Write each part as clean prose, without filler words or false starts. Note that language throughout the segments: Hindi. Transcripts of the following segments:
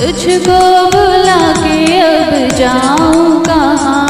तुझको बुला के अब जाऊं कहाँ।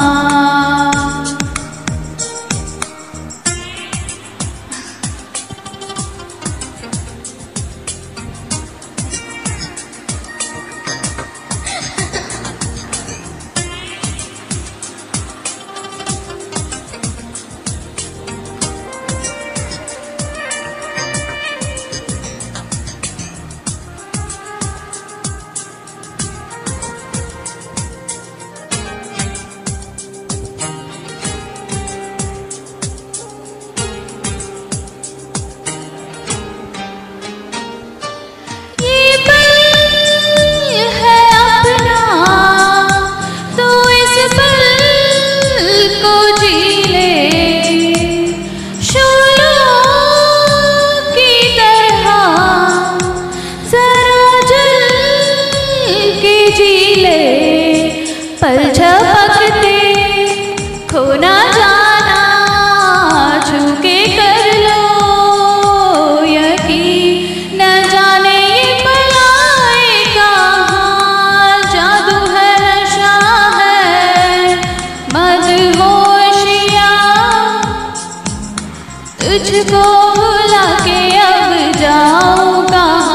पल झपकते खो ना जाना, छूके कर लो यकीन, न जाने ये पल आए कहाँ। जादू है नशा है मदहोशियाँ, तुझको भुला के अब जाऊँ कहाँ।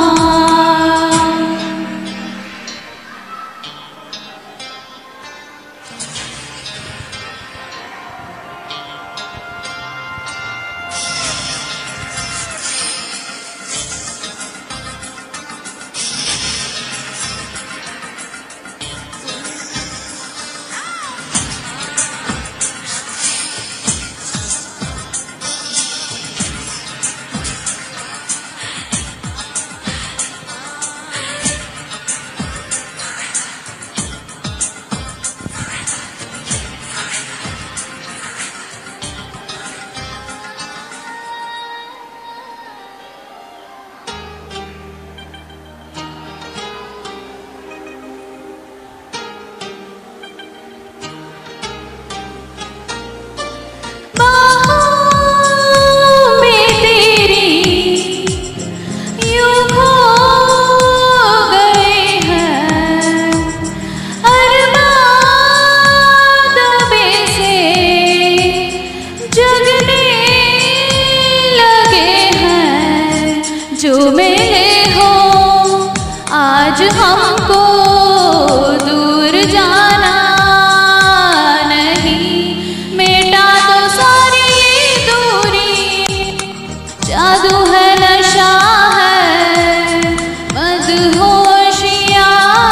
जो मिले हो आज हमको दूर जाना नहीं, मिटा तो सारी ये दूरी। जादू है नशा है मदहोशियाँ,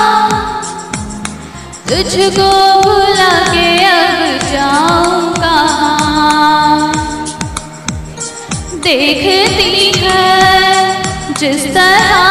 तुझको भुला के अब जाऊँ कहाँ। देखती है जिस तरह